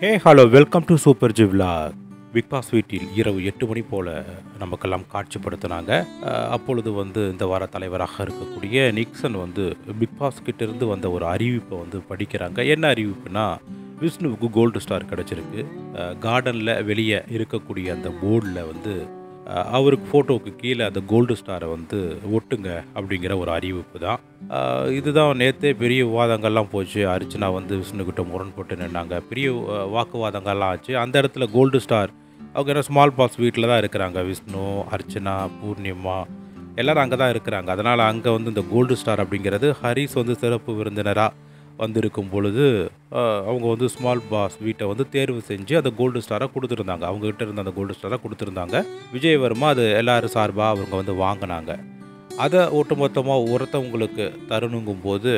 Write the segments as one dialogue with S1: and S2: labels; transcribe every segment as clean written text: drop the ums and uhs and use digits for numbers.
S1: Hey hello welcome to Supergvlog. Bigg Boss வீட்டில் இரவு 8 மணி போல் நமக்கெல்லாம் காட்சிப்படுத்தினாங்க. அப்பொழுது இந்த வார தலைவராக இருக்கக்கூடிய நிக்சன் பிக் பாஸ் கிட்டேருந்து வந்த ஒரு அறிவிப்பை படிக்கிறாங்க. என்ன அறிவிப்புனா, விஷ்ணுவுக்கு கோல்டு ஸ்டார் கிடச்சிருக்கு. கார்டனில் வெளியே இருக்கக்கூடிய அந்த போர்டில் அவருக்கு ஃபோட்டோவுக்கு கீழே அந்த கோல்டு ஸ்டாரை ஒட்டுங்க அப்படிங்கிற ஒரு அறிவிப்பு தான். இதுதான் நேற்றே பெரிய விவாதங்கள்லாம் போச்சு. அர்ச்சனா விஷ்ணுக்கிட்ட முரண்பட்டு நின்னாங்க. பெரிய வாக்குவாதங்கள்லாம் ஆச்சு. அந்த இடத்துல கோல்டு ஸ்டார் அவங்க என்ன ஸ்மால் பாஸ் வீட்டில் தான் இருக்கிறாங்க. விஷ்ணு, அர்ச்சனா, பூர்ணிமா எல்லோரும் அங்கே தான் இருக்கிறாங்க. அதனால் அங்கே இந்த கோல்டு ஸ்டார் அப்படிங்கிறது ஹரிஸ் சிறப்பு விருந்தினராக வந்திருக்கும் பொழுது அவங்க ஸ்மால் பாஸ் வீட்டை தேர்வு செஞ்சு அந்த கோல்டு ஸ்டாரை கொடுத்துருந்தாங்க. அவங்ககிட்ட இருந்த அந்த கோல்டு ஸ்டாரை கொடுத்துருந்தாங்க. விஜயவர்மா அது எல்லோரும் சார்பாக அவங்க வாங்கினாங்க. அதை ஒட்டுமொத்தமாக ஒருத்தவங்களுக்கு தரணுங்கும் போது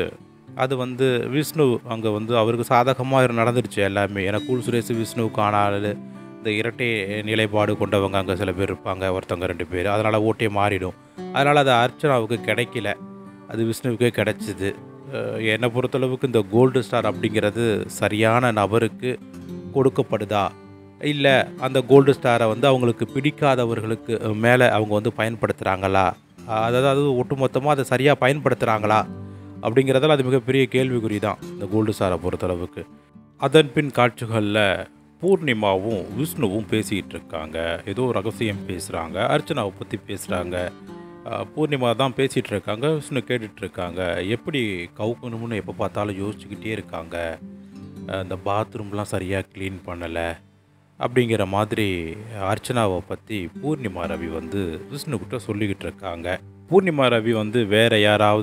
S1: அது விஷ்ணு அங்கே அவருக்கு சாதகமாக நடந்துருச்சு எல்லாமே. ஏன்னா கூல் சுரேஷ் விஷ்ணுவுக்கு ஆனால் இந்த இரட்டை நிலைப்பாடு கொண்டவங்க அங்கே சில பேர் இருப்பாங்க, ஒருத்தவங்க 2 பேர். அதனால் ஓட்டே மாறிடும். அதனால் அது அர்ச்சனாவுக்கு கிடைக்கல, அது விஷ்ணுவுக்கே கிடைச்சிது. என்னை பொறுத்தளவுக்கு இந்த கோல்டு ஸ்டார் அப்படிங்கிறது சரியான நபருக்கு கொடுக்கப்படுதா, இல்லை அந்த கோல்டு ஸ்டாரை அவங்களுக்கு பிடிக்காதவர்களுக்கு மேலே அவங்க பயன்படுத்துகிறாங்களா, அதாவது ஒட்டுமொத்தமாக அதை சரியாக பயன்படுத்துகிறாங்களா அப்படிங்கிறதால அது மிகப்பெரிய கேள்விக்குறி தான் இந்த கோல்டு ஸ்டாரை பொறுத்தளவுக்கு. அதன் பின் காட்சிகளில் பூர்ணிமாவும் விஷ்ணுவும் பேசிகிட்டு இருக்காங்க. ஏதோ ரகசியம் பேசுகிறாங்க. அர்ச்சனாவை பற்றி பேசுகிறாங்க. பூர்ணிமா தான் பேசிகிட்டு இருக்காங்க. விஷ்ணு கேட்டுட்ருக்காங்க. எப்படி கவுக்கணும்னு எப்போ பார்த்தாலும் யோசிச்சுக்கிட்டே இருக்காங்க. இந்த பாத்ரூம்லாம் சரியாக க்ளீன் பண்ணலை அப்படிங்கிற மாதிரி அர்ச்சனாவை பற்றி பூர்ணிமா ரவி விஷ்ணுக்கிட்ட சொல்லிக்கிட்டு இருக்காங்க. பூர்ணிமா ரவி வேறு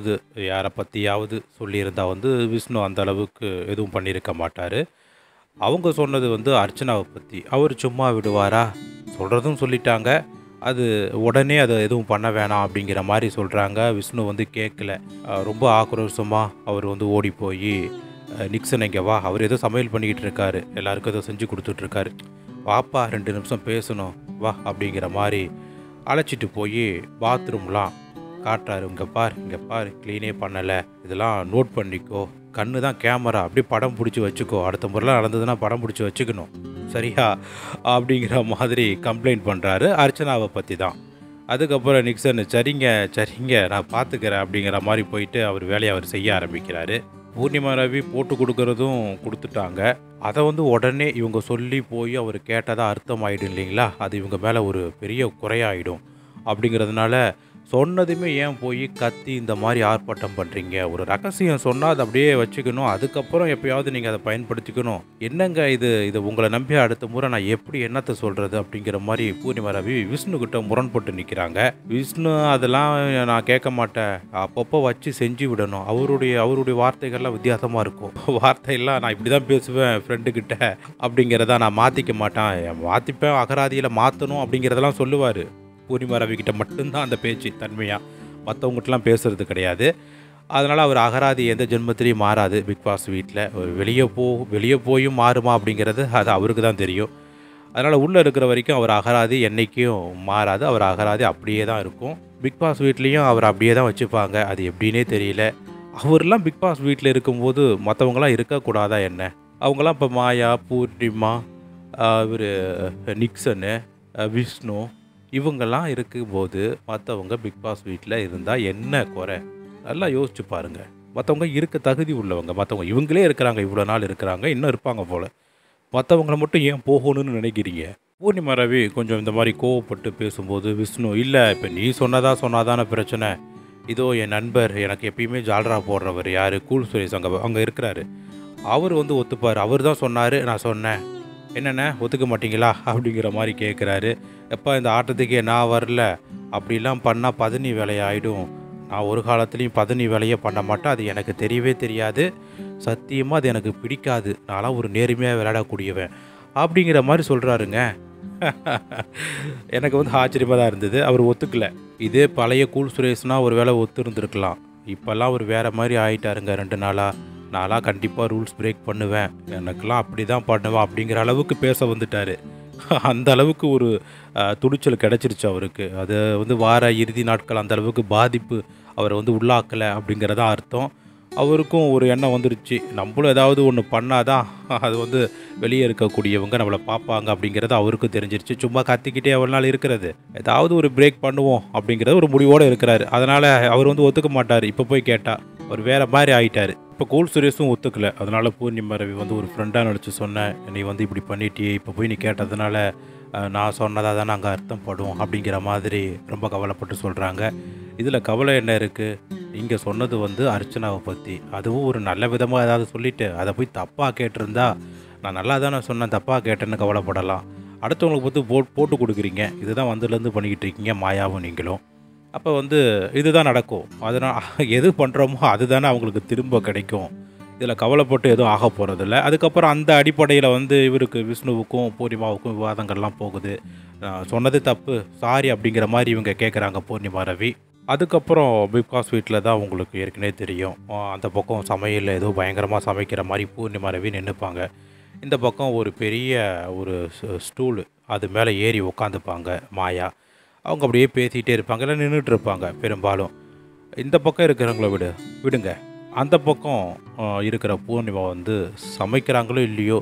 S1: யாரை பற்றியாவது சொல்லியிருந்தால் விஷ்ணு அந்த அளவுக்கு எதுவும் பண்ணியிருக்க மாட்டார். அவங்க சொன்னது அர்ச்சனாவை பற்றி. அவர் சும்மா விடுவாரா, சொல்கிறதும் சொல்லிட்டாங்க, அது உடனே அதை எதுவும் பண்ண வேணாம் அப்படிங்கிற மாதிரி சொல்கிறாங்க. விஷ்ணு கேட்கல. ரொம்ப ஆக்ரோஷமாக அவர் ஓடி போய் நிக்சன் இங்கே வா, அவர் ஏதோ சமையல் பண்ணிக்கிட்டு இருக்காரு, எல்லாருக்கும் ஏதோ செஞ்சு கொடுத்துட்ருக்காரு, வாப்பா 2 நிமிஷம் பேசணும் வா அப்படிங்கிற மாதிரி அழைச்சிட்டு போய் பாத்ரூம்லாம் காட்டுறாரு. இங்கே பார் க்ளீனே பண்ணலை, இதெல்லாம் நோட் பண்ணிக்கோ, கண்ணு தான் கேமரா, அப்படியே படம் பிடிச்சி வச்சுக்கோ, அடுத்த முறைலாம் நடந்ததுன்னா படம் பிடிச்சி வச்சுக்கணும் சரியா அப்படிங்கிற மாதிரி கம்ப்ளைண்ட் பண்ணுறாரு. அர்ச்சனாவை பற்றி தான். அதுக்கப்புறம் நிக்சன் சரிங்க நான் பார்த்துக்கிறேன் அப்படிங்கிற மாதிரி போயிட்டு அவர் வேலையை அவர் செய்ய ஆரம்பிக்கிறாரு. பூர்ணிமா ரவி போட்டு கொடுக்குறதும் கொடுத்துட்டாங்க. அதை உடனே இவங்க சொல்லி போய் அவர் கேட்டதாக அர்த்தம் ஆகிடும் இல்லைங்களா, அது இவங்க மேலே ஒரு பெரிய குறையாயிடும். அப்படிங்கிறதுனால சொன்னதுமே ஏன் போய் கத்தி இந்த மாதிரி ஆர்ப்பாட்டம் பண்ணுறீங்க, ஒரு ரகசியம் சொன்னால் அதை அப்படியே வச்சுக்கணும், அதுக்கப்புறம் எப்போயாவது நீங்கள் அதை பயன்படுத்திக்கணும், என்னங்க இது உங்களை நம்பி அடுத்த முறை நான் எப்படி என்னத்தை சொல்கிறது அப்படிங்கிற மாதிரி பூர்ணிமா ரவி விஷ்ணுக்கிட்ட முரண்பட்டு நிற்கிறாங்க. விஷ்ணு அதெல்லாம் நான் கேட்க மாட்டேன், அப்பப்போ வச்சு செஞ்சு விடணும், அவருடைய வார்த்தைகள்லாம் வித்தியாசமாக இருக்கும், வார்த்தையெல்லாம் நான் இப்படி தான் பேசுவேன் ஃப்ரெண்டுக்கிட்ட அப்படிங்கிறத நான் மாற்றிக்க மாட்டேன், மாற்றிப்பேன், அகராதியில் மாற்றணும் அப்படிங்கிறதெல்லாம் சொல்லுவார். பூர்ணிமா ரவிக்கிட்ட மட்டும்தான் அந்த பேச்சு தன்மையாக, மற்றவங்ககிட்டலாம் பேசுகிறது கிடையாது. அதனால் அவர் அகராதி எந்த ஜென்மத்திலையும் மாறாது. பிக் பாஸ் வீட்டில் ஒரு வெளியே போயும் மாறுமா அப்படிங்கிறது அது அவருக்கு தான் தெரியும். அதனால் உள்ளே இருக்கிற வரைக்கும் அவர் அகராதி என்றைக்கும் மாறாது. அவர் அகராதி அப்படியே தான் இருக்கும். பிக் பாஸ் வீட்லேயும் அவர் அப்படியே தான் வச்சுப்பாங்க. அது எப்படின்னே தெரியல. அவர்லாம் பிக் பாஸ் வீட்டில் இருக்கும்போது மற்றவங்களாம் இருக்கக்கூடாதா என்ன? அவங்களாம் இப்போ மாயா, பூர்ணிமா, இவர் நிக்சனு, விஷ்ணு இவங்கெல்லாம் இருக்கும்போது மற்றவங்க பிக் பாஸ் வீட்டில் இருந்தால் என்ன குறை? நல்லா யோசிச்சு பாருங்கள். மற்றவங்க இருக்க தகுதி உள்ளவங்க, மற்றவங்க இவங்களே இருக்கிறாங்க, இவ்வளோ நாள் இருக்கிறாங்க, இன்னும் இருப்பாங்க போல், மற்றவங்கள மட்டும் ஏன் போகணும்னு நினைக்கிறீங்க? பூர்ணிமா ரவி கொஞ்சம் இந்த மாதிரி கோவப்பட்டு பேசும்போது விஷ்ணு, இல்லை இப்போ நீ சொன்னதான பிரச்சனை, இதோ என் நண்பர் எனக்கு எப்பயுமே ஜால்ரா போடுறவர் யார், கூல் சுரேஷ் அங்கே இருக்கிறாரு, அவர் ஒத்துப்பார், அவர் தான் சொன்னார், நான் சொன்னேன், என்னென்ன ஒத்துக்க மாட்டிங்களா அப்படிங்கிற மாதிரி கேட்குறாரு. எப்போ இந்த ஆட்டத்துக்கே நான் வரல, அப்படிலாம் பண்ணால் பதனி வேலையாயிடும், நான் ஒரு காலத்துலேயும் பதனி வேலையே பண்ண மாட்டேன், அது எனக்கு தெரியவே தெரியாது, சத்தியமாக அது எனக்கு பிடிக்காது, நான்லாம் ஒரு நேர்மையாக விளையாடக்கூடியவன் அப்படிங்கிற மாதிரி சொல்கிறாருங்க. எனக்கு ஆச்சரியமாக தான் இருந்தது. அவர் ஒத்துக்கலை. இதே பழைய கூல் சுரேஷ்னால் ஒரு வேளை ஒத்து இருந்திருக்கலாம். இப்போல்லாம் அவர் வேறு மாதிரி ஆகிட்டாருங்க 2 நாளாக. நான்லாம் கண்டிப்பாக ரூல்ஸ் பிரேக் பண்ணுவேன், எனக்கெல்லாம் அப்படி தான் பண்ணுவேன் அப்படிங்கிற அளவுக்கு பேச வந்துட்டார். அந்த அளவுக்கு ஒரு துணிச்சல் கிடச்சிருச்சு அவருக்கு. அது வார இறுதி நாட்கள் அந்த அளவுக்கு பாதிப்பு அவரை உள்ளாக்கலை அப்படிங்கிறதான் அர்த்தம். அவருக்கும் ஒரு எண்ணம் வந்துருச்சு, நம்மளும் ஏதாவது ஒன்று பண்ணாதான் அது வந்து வெளியே இருக்கக்கூடியவங்க நம்மளை பார்ப்பாங்க அப்படிங்கிறது அவருக்கும் தெரிஞ்சிருச்சு. சும்மா கத்திக்கிட்டே அவ்வளோ நாள் இருக்கிறது, ஏதாவது ஒரு பிரேக் பண்ணுவோம் அப்படிங்கிறது ஒரு முடிவோடு இருக்கிறாரு. அதனால் அவர் வந்து ஒத்துக்க மாட்டார். இப்போ போய் கேட்டால் அவர் வேறு மாதிரி ஆகிட்டார். இப்போ கூல் சுரேஷும் ஒத்துக்கலை. அதனால் பூர்ணிமா ரவி வந்து ஒரு ஃப்ரெண்டாக நினச்சி சொன்னேன், நீ வந்து இப்படி பண்ணிட்டியே, இப்போ போய் நீ கேட்டதுனால நான் சொன்னதாக தானே அங்கே அர்த்தம் படும் அப்படிங்கிற மாதிரி ரொம்ப கவலைப்பட்டு சொல்கிறாங்க. இதில் கவலை என்ன இருக்குது, நீங்கள் சொன்னது வந்து அர்ச்சனாவை பற்றி, அதுவும் ஒரு நல்ல விதமாக ஏதாவது சொல்லிவிட்டு அதை போய் தப்பாக கேட்டிருந்தா, நான் நல்லா தானே சொன்னேன், தப்பாக கேட்டேன்னு கவலைப்படலாம். அடுத்தவங்களுக்கு பற்றி போட்டு கொடுக்குறீங்க, இதுதான் வந்ததுலேருந்து பண்ணிக்கிட்டு இருக்கீங்க மாயாவும் நீங்களும். அப்போ வந்து இதுதான் நடக்கும். அதனால் எது பண்ணுறோமோ அதுதானே அவங்களுக்கு திரும்ப கிடைக்கும். இதில் கவலைப்பட்டு எதுவும் ஆக போகிறதில்ல. அதுக்கப்புறம் அந்த அடிப்படையில் வந்து இவருக்கு விஷ்ணுவுக்கும் பூர்ணிமாவுக்கும் விவாதங்கள்லாம் போகுது. சொன்னது தப்பு, சாரி அப்படிங்கிற மாதிரி இவங்க கேட்குறாங்க பூர்ணிமா ரவி. அதுக்கப்புறம் பிக் பாஸ் வீட்டில் தான் உங்களுக்கு ஏற்கனவே தெரியும், அந்த பக்கம் சமையலில் ஏதோ பயங்கரமாக சமைக்கிற மாதிரி பூர்ணிமா ரவி நின்றுப்பாங்க. இந்த பக்கம் ஒரு பெரிய ஒரு ஸ்டூலு, அது மேலே ஏறி உட்காந்துப்பாங்க மாயா. அவங்க அப்படியே பேசிகிட்டே இருப்பாங்க, இல்லை நின்றுட்டு இருப்பாங்க பெரும்பாலும். இந்த பக்கம் இருக்கிறவங்கள விடுங்க, அந்த பக்கம் இருக்கிற பூர்ணிமா வந்து சமைக்கிறாங்களோ இல்லையோ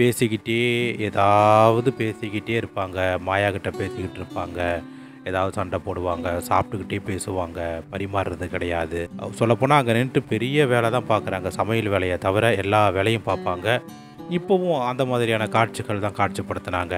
S1: ஏதாவது பேசிக்கிட்டே இருப்பாங்க. மாயா கிட்ட பேசிக்கிட்டு இருப்பாங்க, ஏதாவது சண்டை போடுவாங்க, சாப்பிட்டுக்கிட்டே பேசுவாங்க, பரிமாறுறது கிடையாது. சொல்லப்போனால் அங்கே நின்றுட்டு பெரிய வேலை தான் பார்க்குறாங்க, சமையல் வேலையை தவிர எல்லா வேலையும் பார்ப்பாங்க. இப்போவும் அந்த மாதிரியான காட்சிகள் தான் காட்சிப்படுத்தினாங்க.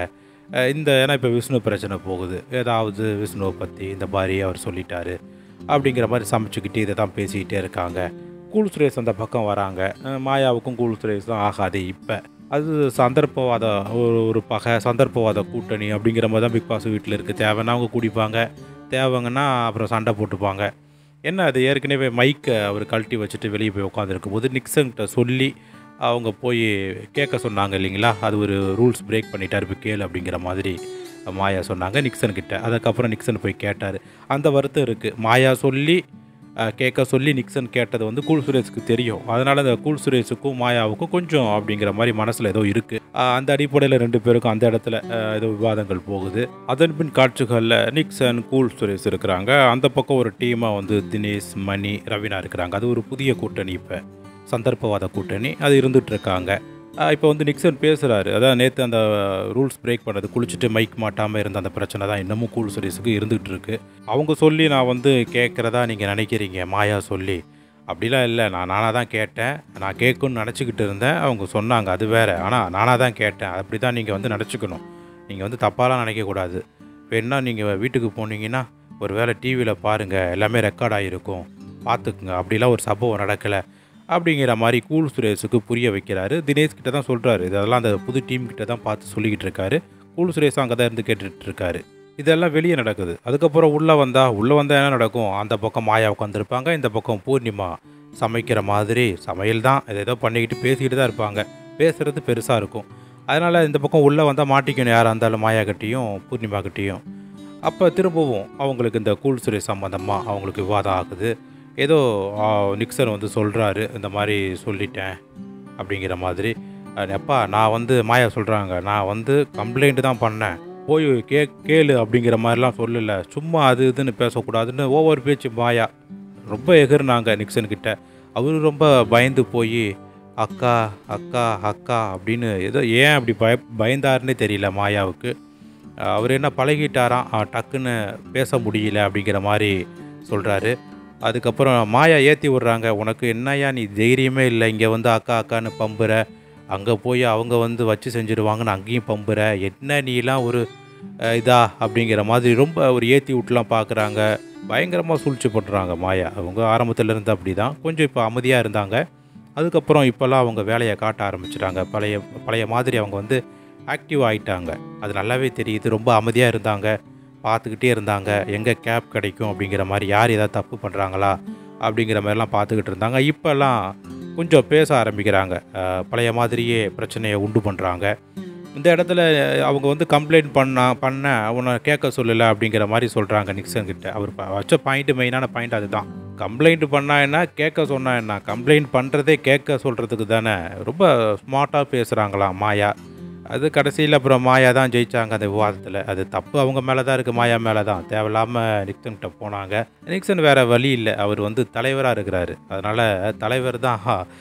S1: ஏன்னா இப்போ விஷ்ணு பிரச்சனை போகுது, ஏதாவது விஷ்ணுவை பற்றி இந்த மாதிரி அவர் சொல்லிட்டாரு அப்படிங்கிற மாதிரி சமைச்சிக்கிட்டு இதை தான் பேசிக்கிட்டே இருக்காங்க. கூல் சுரேஷ் அந்த பக்கம் வராங்க. மாயாவுக்கும் கூல் சுரேஷ் தான் ஆகாது. இப்போ அது சந்தர்ப்பவாத ஒரு சந்தர்ப்பவாத கூட்டணி அப்படிங்கிற மாதிரி தான் பிக் பாஸ் வீட்டில் இருக்குது. தேவைன்னா அவங்க குடிப்பாங்க, தேவைங்கன்னா அப்புறம் சண்டை போட்டுப்பாங்க. என்ன அது ஏற்கனவே மைக்கை அவர் கழட்டி வச்சுட்டு வெளியே போய் உட்காந்துருக்கும் போது நிக்சன்கிட்ட சொல்லி அவங்க போய் கேட்க சொன்னாங்க இல்லைங்களா, அது ஒரு ரூல்ஸ் பிரேக் பண்ணிட்டார், இப்போ கேளு அப்படிங்கிற மாதிரி மாயா சொன்னாங்க நிக்சன்கிட்ட. அதுக்கப்புறம் நிக்சன் போய் கேட்டார். அந்த வருத்தம் இருக்குது, மாயா சொல்லி கேட்க சொல்லி நிக்சன் கேட்டது வந்து கூல் சுரேஷுக்கு தெரியும். அதனால் அந்த கூல் சுரேஷுக்கும் மாயாவுக்கும் கொஞ்சம் அப்படிங்கிற மாதிரி மனசில் ஏதோ இருக்குது. அந்த அடிப்படையில் 2 பேருக்கும் அந்த இடத்துல ஏதோ விவாதங்கள் போகுது. அதன் பின் காட்சிகளில் நிக்சன் கூல் சுரேஷ் இருக்கிறாங்க. அந்த பக்கம் ஒரு டீமாக வந்து தினேஷ், மணி, ரவீனா இருக்கிறாங்க. அது ஒரு புதிய கூட்டணி, இப்போ சந்தர்ப்பவாத கூட்டணி அது இருந்துகிட்ருக்காங்க. இப்போ வந்து நிக்சன் பேசுகிறாரு, அதான் நேற்று அந்த ரூல்ஸ் பிரேக் பண்ணது, குளிச்சுட்டு மைக் மாட்டாமல் இருந்த அந்த பிரச்சனை தான் இன்னமும் கூல் சுரேஷுக்கு இருந்துகிட்டு இருக்கு. அவங்க சொல்லி நான் வந்து கேட்குறதா நீங்கள் நினைக்கிறீங்க, மாயா சொல்லி. அப்படிலாம் இல்லை, நானாக தான் கேட்டேன், நான் கேட்குன்னு நினச்சிக்கிட்டு இருந்தேன், அவங்க சொன்னாங்க, அது வேறு. ஆனால் நானாக தான் கேட்டேன், அப்படி தான் நீங்கள் வந்து நினச்சிக்கணும். நீங்கள் வந்து தப்பாலாம் நினைக்கக்கூடாது. இப்போ என்ன, நீங்கள் வீட்டுக்கு போனீங்கன்னா ஒரு வேளை டிவியில் பாருங்கள், எல்லாமே ரெக்கார்ட் ஆகிருக்கும், பார்த்துக்குங்க, அப்படிலாம் ஒரு சம்பவம் நடக்கலை அப்படிங்கிற மாதிரி கூல் சுரேஷுக்கு புரிய வைக்கிறாரு. தினேஷ் கிட்ட தான் சொல்கிறாரு, இதெல்லாம் அந்த புது டீம் கிட்ட தான் பார்த்து சொல்லிக்கிட்டு இருக்காரு. கூல் சுரேஷ் அங்கே தான் இருந்து கேட்டுட்டு இருக்காரு. இதெல்லாம் வெளியே நடக்குது. அதுக்கப்புறம் உள்ளே வந்தால் என்ன நடக்கும், அந்த பக்கம் மாயா உட்காந்துருப்பாங்க, இந்த பக்கம் பூர்ணிமா சமைக்கிற மாதிரி சமையல் தான் ஏதோ பண்ணிக்கிட்டு பேசிக்கிட்டு தான் இருப்பாங்க. பேசுகிறது பெருசாக இருக்கும். அதனால் இந்த பக்கம் உள்ளே வந்தால் மாட்டிக்கணும், யாராக இருந்தாலும் மாயா கிட்டேயும் பூர்ணிமா கிட்டேயும். அப்போ திரும்பவும் அவங்களுக்கு இந்த கூல் சுரேஷ் சம்மந்தமாக அவங்களுக்கு விவாதம் ஆகுது. ஏதோ நிக்சன் வந்து சொல்கிறாரு, இந்த மாதிரி சொல்லிட்டேன் அப்படிங்கிற மாதிரி. எப்பா நான் வந்து மாயா சொல்கிறாங்க, நான் வந்து கம்ப்ளைண்ட்டு தான் பண்ணேன், போய் கேளு அப்படிங்கிற மாதிரிலாம் சொல்லலை, சும்மா அது இதுன்னு பேசக்கூடாதுன்னு ஒவ்வொரு பேச்சு மாயா ரொம்ப எகிர்னாங்க நிக்சன்கிட்ட. அவரு ரொம்ப பயந்து போய் அக்கா அக்கா அக்கா அப்படின்னு ஏதோ ஏன் அப்படி பயந்தாருன்னே தெரியல மாயாவுக்கு. அவர் என்ன பழகிட்டாராம், டக்குன்னு பேச முடியல அப்படிங்கிற மாதிரி சொல்கிறாரு. அதுக்கப்புறம் மாயா ஏற்றி விட்றாங்க, உனக்கு என்னையா நீ தைரியமே இல்லை, இங்கே வந்து அக்கா அக்கான்னு பம்புற, அங்கே போய் அவங்க வந்து வச்சு செஞ்சுருவாங்கன்னு அங்கேயும் பம்புற, என்ன நீலாம் ஒரு இதா அப்படிங்கிற மாதிரி ரொம்ப ஒரு ஏற்றி விட்டுலாம் பார்க்குறாங்க. பயங்கரமாக சூழ்ச்சி பண்ணுறாங்க மாயா. அவங்க ஆரம்பத்தில் இருந்து அப்படி தான், கொஞ்சம் இப்போ அமைதியாக இருந்தாங்க. அதுக்கப்புறம் இப்போல்லாம் அவங்க வேலையை காட்ட ஆரம்பிச்சிட்டாங்க. பழைய மாதிரி அவங்க வந்து ஆக்டிவ் ஆகிட்டாங்க. அது நல்லாவே தெரியுது. ரொம்ப அமைதியாக இருந்தாங்க, பார்த்துக்கிட்டே இருந்தாங்க, எங்கே கேப் கிடைக்கும் அப்படிங்கிற மாதிரி, யார் ஏதாவது தப்பு பண்ணுறாங்களா அப்படிங்கிற மாதிரிலாம் பார்த்துக்கிட்டு இருந்தாங்க. இப்போல்லாம் கொஞ்சம் பேச ஆரம்பிக்கிறாங்க, பழைய மாதிரியே பிரச்சனையை உண்டு பண்ணுறாங்க. இந்த இடத்துல அவங்க வந்து கம்ப்ளைண்ட் பண்ண அவனை கேட்க சொல்லலை அப்படிங்கிற மாதிரி சொல்கிறாங்க நிக்சன்கிட்ட. அவர் வச்ச மெயினான பாயிண்ட் அதுதான். கம்ப்ளைண்ட் பண்ணா என்ன, கேட்க சொன்னா என்ன, கம்ப்ளைண்ட் பண்ணுறதே கேட்க சொல்கிறதுக்கு தானே. ரொம்ப ஸ்மார்ட்டாக பேசுகிறாங்களாம் மாயா. அது கடைசியில் அப்புறம் மாயா தான் ஜெயித்தாங்க அந்த விவாதத்தில். அது தப்பு அவங்க மேலே தான் இருக்குது, மாயா மேலே தான். தேவையில்லாமல் நிக்சன்கிட்ட போனாங்க. நிக்சன் வேறு வழி இல்லை, அவர் வந்து தலைவராக இருக்கிறாரு. அதனால் தலைவர் தான்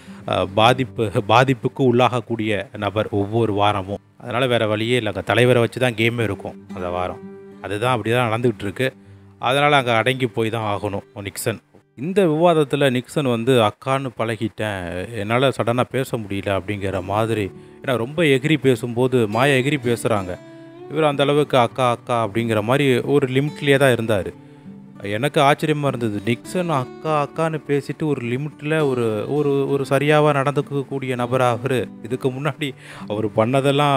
S1: பாதிப்புக்கு உள்ளாகக்கூடிய நபர் ஒவ்வொரு வாரமும். அதனால் வேறு வழியே இல்லைங்க, தலைவரை வச்சு தான் கேமே இருக்கும் அந்த வாரம். அதுதான் அப்படி தான் நடந்துகிட்டு இருக்கு. அதனால் அங்கே அடங்கி போய் தான் ஆகணும் நிக்சன். இந்த விவாதத்தில் நிக்சன் வந்து அக்கான்னு பழகிட்டேன், என்னால் சடனாக பேச முடியல அப்படிங்கிற மாதிரி. ஏன்னா ரொம்ப எகிரி பேசும்போது மாயா எகிரி பேசுகிறாங்க, இவர் அந்தளவுக்கு அக்கா அக்கா அப்படிங்கிற மாதிரி ஒரு லிமிட்லேயே தான் இருந்தார். எனக்கு ஆச்சரியமாக இருந்தது, நிக்சன் அக்கா அக்கான்னு பேசிட்டு ஒரு லிமிட்டில் ஒரு ஒரு ஒரு சரியாக நடந்துக்கக்கூடிய நபராக அவர். இதுக்கு முன்னாடி அவர் பண்ணதெல்லாம்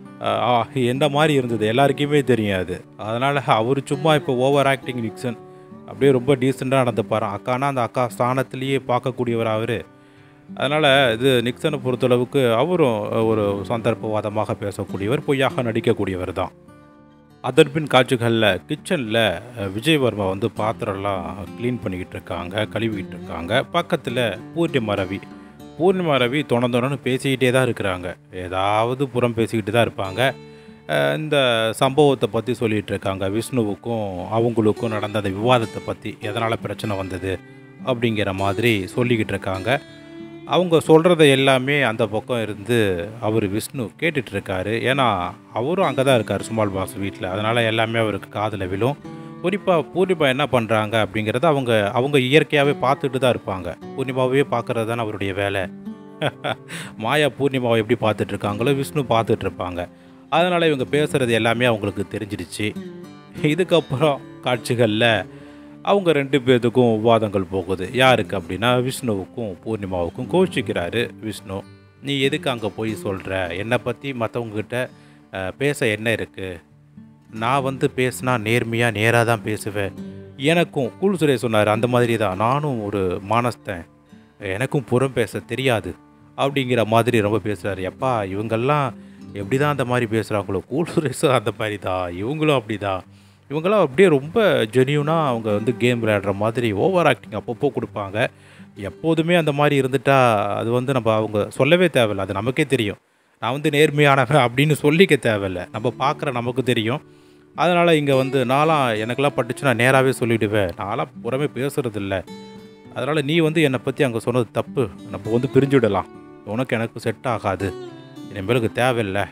S1: எந்த மாதிரி இருந்தது எல்லாருக்குமே தெரியாது. அதனால் அவர் சும்மா இப்போ ஓவர் ஆக்டிங் நிக்சன் அப்படியே ரொம்ப டீசெண்டாக நடந்துப்பாரான். அக்கானா அந்த அக்கா ஸ்தானத்திலேயே பார்க்கக்கூடியவர் அவர். அதனால் இது நிக்சனை பொறுத்தளவுக்கு அவரும் ஒரு சந்தர்ப்பவாதமாக பேசக்கூடியவர், பொய்யாக நடிக்கக்கூடியவர் தான். அதன்பின் காட்சிகளில் கிச்சனில் விஜய் வர்மா வந்து பாத்திரம்லாம் க்ளீன் பண்ணிக்கிட்டு இருக்காங்க, கழுவிக்கிட்டு இருக்காங்க. பக்கத்தில் பூர்ணிமா ரவி தொடர்ந்து பேசிக்கிட்டே தான் இருக்கிறாங்க, ஏதாவது புறம் பேசிக்கிட்டு தான் இருப்பாங்க. இந்த சம்பவத்தை பற்றி சொல்லிகிட்டு இருக்காங்க, விஷ்ணுவுக்கும் அவங்களுக்கும் நடந்த அந்த விவாதத்தை பற்றி, எதனால் பிரச்சனை வந்தது அப்படிங்கிற மாதிரி சொல்லிக்கிட்டு இருக்காங்க. அவங்க சொல்கிறத எல்லாமே அந்த பக்கம் இருந்து அவர் விஷ்ணு கேட்டுட்ருக்காரு. ஏன்னா அவரும் அங்கே தான் இருக்கார் ஸ்மால் பாஸ் வீட்டில். அதனால் எல்லாமே அவருக்கு காதில் விழும். குறிப்பாக பூர்ணிமா என்ன பண்ணுறாங்க அப்படிங்கிறத அவங்க இயற்கையாகவே பார்த்துட்டு தான் இருப்பாங்க. பூர்ணிமாவே பார்க்குறது தானே அவருடைய வேலை. மாயா பூர்ணிமாவை எப்படி பார்த்துட்ருக்காங்களோ விஷ்ணு பார்த்துட்ருப்பாங்க. அதனால் இவங்க பேசுகிறது எல்லாமே அவங்களுக்கு தெரிஞ்சிடுச்சு. இதுக்கப்புறம் காட்சிகளில் அவங்க 2 பேர்த்துக்கும் விவாதங்கள் போகுது. யாருக்கு அப்படின்னா விஷ்ணுவுக்கும் பூர்ணிமாவுக்கும். கோச்சிக்கிறாரு விஷ்ணு, நீ எதுக்கு அங்கே போய் சொல்கிற, என்னை பற்றி மற்றவங்ககிட்ட பேச என்ன இருக்குது, நான் வந்து பேசினா நேராக தான் பேசுவேன். எனக்கும் கூல் சுரேஷ் சொன்னார், அந்த மாதிரி தான் நானும் ஒரு மானஸ்தன், எனக்கும் புறம் பேச தெரியாது அப்படிங்கிற மாதிரி ரொம்ப பேசுகிறாரு. எப்பா இவங்கெல்லாம் எப்படி தான் அந்த மாதிரி பேசுகிறாங்களோ, கூல் சுரேஷும் அந்த மாதிரி தான், இவங்களும் அப்படி தான். இவங்களாம் அப்படியே ரொம்ப ஜென்யூனாக அவங்க வந்து கேம் விளையாடுற மாதிரி ஓவர் ஆக்டிங் அப்பப்போ கொடுப்பாங்க. எப்போதுமே அந்த மாதிரி இருந்துட்டால் அது வந்து நம்ம அவங்க சொல்லவே தேவையில்லை, அது நமக்கே தெரியும். நான் வந்து நேர்மையானவன் அப்படின்னு சொல்லிக்க தேவையில்லை, நம்ம பார்க்குற நமக்கு தெரியும். அதனால் இங்கே வந்து நான்லாம் எனக்கெல்லாம் பட்டுச்சு, நான் நேராகவே சொல்லிவிடுவேன், நான்லாம் புறமே பேசுகிறதில்ல. அதனால் நீ வந்து என்னை பற்றி அங்கே சொன்னது தப்பு, நம்ம வந்து பிரிஞ்சுவிடலாம், உனக்கு எனக்கு செட் ஆகாது, இனிமேலுக்கு தேவையில்லை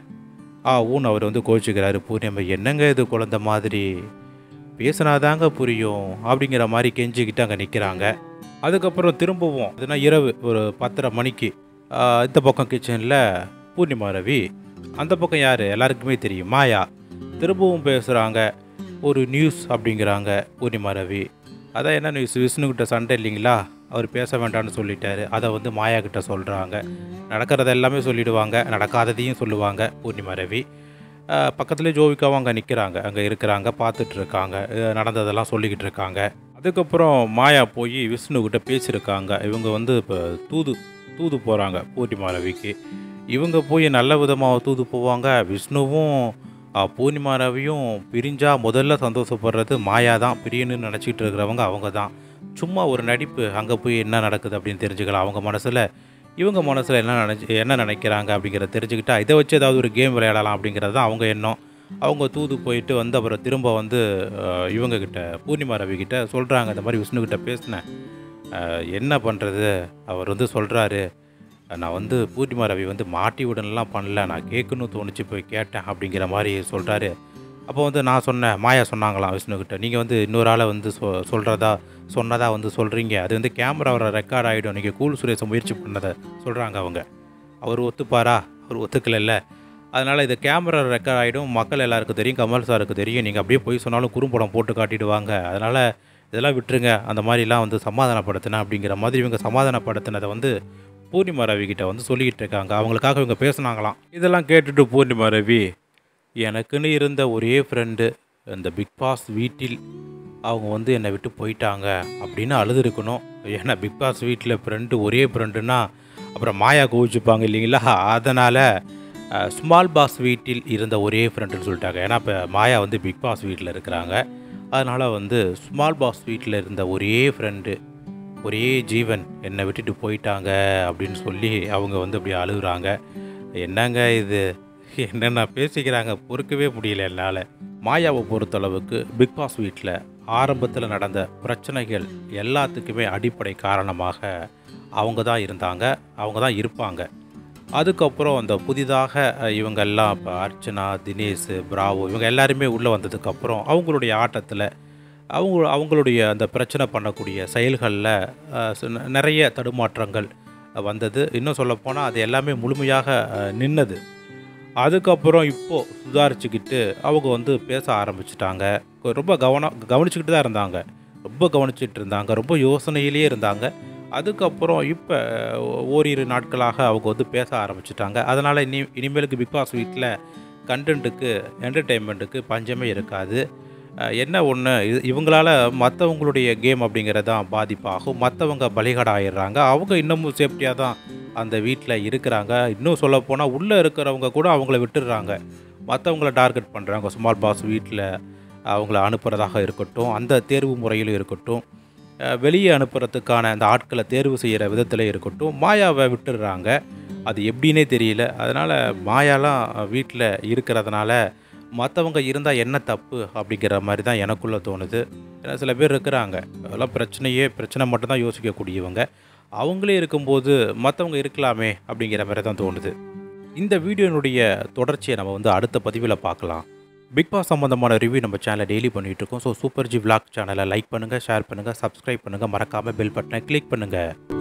S1: ஊன்னு அவர் வந்து கோச்சிக்கிறாரு. பூர்ணிமா என்னங்க இது குழந்த மாதிரி பேசினாதாங்க புரியும் அப்படிங்கிற மாதிரி கெஞ்சிக்கிட்டு அங்கே நிற்கிறாங்க. அதுக்கப்புறம் திரும்பவும் அதுனா இரவு ஒரு 10:30 மணிக்கு இந்த பக்கம் கிச்சனில் பூர்ணிமா ரவி, அந்த பக்கம் யார் எல்லாருக்குமே தெரியும், மாயா திரும்பவும் பேசுகிறாங்க. ஒரு நியூஸ் அப்படிங்கிறாங்க பூர்ணிமா ரவி. அதான் என்ன நியூஸ், விஷ்ணுக்கிட்ட சண்டை இல்லைங்களா, அவர் பேச வேண்டாம்னு சொல்லிட்டாரு, அதை வந்து மாயா கிட்ட சொல்கிறாங்க. நடக்கிறத எல்லாமே சொல்லிவிடுவாங்க, நடக்காததையும் சொல்லுவாங்க பூர்ணிமா ரவி. பக்கத்துலேயே ஜோவிகாவும் அங்கே நிற்கிறாங்க, அங்கே இருக்கிறாங்க, பார்த்துட்ருக்காங்க, நடந்ததெல்லாம் சொல்லிக்கிட்டு இருக்காங்க. அதுக்கப்புறம் மாயா போய் விஷ்ணுக்கிட்ட பேசியிருக்காங்க. இவங்க வந்து இப்போ தூது போகிறாங்க பூர்ணிமா ரவிக்கு. இவங்க போய் நல்ல விதமாக தூது போவாங்க. விஷ்ணுவும் பூர்ணிமா ரவியும் பிரிஞ்சால் முதல்ல சந்தோஷப்படுறது மாயா தான், பிரியணுன்னு நினச்சிக்கிட்டு இருக்கிறவங்க அவங்க தான். சும்மா ஒரு நடிப்பு, அங்கே போய் என்ன நடக்குது அப்படின்னு தெரிஞ்சுக்கலாம். அவங்க மனசில் இவங்க மனசில் என்ன நினைக்கிறாங்க அப்படிங்கிறத தெரிஞ்சுக்கிட்டா இதை வச்சு ஏதாவது ஒரு கேம் விளையாடலாம் அப்படிங்கிறது தான் அவங்க எண்ணம். அவங்க தூது போயிட்டு வந்து அப்புறம் திரும்ப வந்து இவங்கக்கிட்ட பூர்ணிமா ரவிக்கிட்ட சொல்கிறாங்க, இந்த மாதிரி விஷ்ணுக்கிட்ட பேசினேன், என்ன பண்ணுறது, அவர் வந்து சொல்கிறாரு, நான் வந்து பூர்ணிமா ரவி வந்து மாட்டி விடலாம் பண்ணல, நான் கேட்கணும்னு தோணுச்சு போய் கேட்டேன் அப்படிங்கிற மாதிரி சொல்கிறாரு. அப்போ வந்து நான் சொன்னேன், மாயா சொன்னாங்களாம் விஷ்ணுக்கிட்ட, நீங்கள் வந்து இன்னொரு ஆளை வந்து சொன்னதா வந்து சொல்கிறீங்க, அது வந்து கேமராவில் ரெக்கார்ட் ஆகிடும், நீங்கள் கூல் சுரேஷை முயற்சி பண்ணதை சொல்கிறாங்க அவங்க. அவர் ஒத்துப்பாரா, அவர் ஒத்துக்கலைல்ல, அதனால் இது கேமரா ரெக்கார்ட் ஆகிடும், மக்கள் எல்லாருக்கும் தெரியும், கமல் சாருக்கு தெரியும், நீங்கள் அப்படியே போய் சொன்னாலும் குறும்படம் போட்டு காட்டிடுவாங்க, அதனால் இதெல்லாம் விட்டுருங்க, அந்த மாதிரிலாம் வந்து சமாதானப்படுத்தினேன் அப்படிங்கிற மாதிரி இவங்க சமாதானப்படுத்தினதை வந்து பூர்ணிமா ரவிக்கிட்ட வந்து சொல்லிக்கிட்டு இருக்காங்க. அவங்களுக்காக இவங்க பேசுனாங்களாம். இதெல்லாம் கேட்டுட்டு பூர்ணிமா ரவி, எனக்குன்னு இருந்த ஒரே ஃப்ரெண்டு இந்த பிக் பாஸ் வீட்டில் அவங்க வந்து என்னை விட்டு போயிட்டாங்க அப்படின்னு அழுதுருக்கணும். ஏன்னா பிக் பாஸ் வீட்டில் ஒரே ஃப்ரெண்டுன்னா அப்புறம் மாயா கோவிச்சுப்பாங்க இல்லைங்களா, அதனால் ஸ்மால் பாஸ் வீட்டில் இருந்த ஒரே ஃப்ரெண்டுன்னு சொல்லிட்டாங்க. ஏன்னா இப்போ மாயா வந்து பிக் பாஸ் வீட்டில் இருக்கிறாங்க, அதனால் வந்து ஸ்மால் பாஸ் வீட்டில் இருந்த ஒரே ஃப்ரெண்டு, ஒரே ஜீவன் என்னை விட்டுட்டு போயிட்டாங்க அப்படின்னு சொல்லி அவங்க வந்து அப்படி அழுகுறாங்க. என்னங்க இது, என்னென்ன பேசிக்கிறாங்க பொறுக்கவே முடியல என்னால். மாயாவை பொறுத்தளவுக்கு பிக் பாஸ் வீட்டில் ஆரம்பத்தில் நடந்த பிரச்சனைகள் எல்லாத்துக்குமே அடிப்படை காரணமாக அவங்க தான் இருந்தாங்க, அவங்க தான் இருப்பாங்க. அதுக்கப்புறம் அந்த புதிதாக இவங்கெல்லாம் இப்போ அர்ச்சனா, தினேஷ், பிராவோ இவங்க எல்லாருமே உள்ளே வந்ததுக்கப்புறம் அவங்களுடைய ஆட்டத்தில் அவங்களுடைய அந்த பிரச்சனை பண்ணக்கூடிய செயல்களில் நிறைய தடுமாற்றங்கள் வந்தது. இன்னும் சொல்லப்போனால் அது எல்லாமே முழுமையாக நின்னது. அதுக்கப்புறம் இப்போது சுதாரிச்சுக்கிட்டு அவங்க வந்து பேச ஆரம்பிச்சிட்டாங்க. ரொம்ப கவனிச்சுக்கிட்டு தான் இருந்தாங்க, ரொம்ப கவனிச்சிட்டு இருந்தாங்க, ரொம்ப யோசனையிலே இருந்தாங்க. அதுக்கப்புறம் இப்போ ஓரிரு நாட்களாக அவங்க வந்து பேச ஆரம்பிச்சிட்டாங்க. அதனால் இனிமேலுக்கு பிக் பாஸ் வீட்டில் கண்டென்ட்டுக்கு, என்டர்டெயின்மெண்ட்டுக்கு பஞ்சமே இருக்காது. என்ன ஒன்று, இவங்களால் மற்றவங்களுடைய கேம் அப்படிங்கிறது தான் பாதிப்பாகும். மற்றவங்க பலிகடா ஆயிடுறாங்க. அவங்க இன்னமும் சேஃப்டியாக தான் அந்த வீட்டில் இருக்கிறாங்க. இன்னும் சொல்லப்போனால் உள்ளே இருக்கிறவங்க கூட அவங்கள விட்டுடுறாங்க, மற்றவங்கள டார்கெட் பண்ணுறாங்க. ஸ்மால் பாஸ் வீட்டில் அவங்கள அனுப்புகிறதாக இருக்கட்டும், அந்த தேர்வு முறையிலும் இருக்கட்டும், வெளியே அனுப்புறதுக்கான அந்த ஆட்களை தேர்வு செய்கிற விதத்தில் இருக்கட்டும், மாயாவை விட்டுடுறாங்க. அது எப்படின்னே தெரியல. அதனால் மாயாலாம் வீட்டில் இருக்கிறதுனால மற்றவங்க இருந்தால் என்ன தப்பு அப்படிங்கிற மாதிரி தான் எனக்குள்ளே தோணுது. ஏன்னா சில பேர் இருக்கிறாங்க, அதெல்லாம் பிரச்சனை மட்டும்தான் யோசிக்கக்கூடியவங்க. அவங்களே இருக்கும்போது மற்றவங்க இருக்கலாமே அப்படிங்கிற மாதிரி தான் தோணுது. இந்த வீடியோனுடைய தொடர்ச்சியை நம்ம வந்து அடுத்த பதிவில் பார்க்கலாம். பிக் பாஸ் சம்மந்தமான ரிவ்யூ நம்ம சேனலில் டெய்லி பண்ணிகிட்ருக்கோம். ஸோ சூப்பர்ஜி விளாக் சேனலை லைக் பண்ணுங்கள், ஷேர் பண்ணுங்கள், சப்ஸ்கிரைப் பண்ணுங்கள், மறக்காமல் பெல் பட்டனை கிளிக் பண்ணுங்கள்.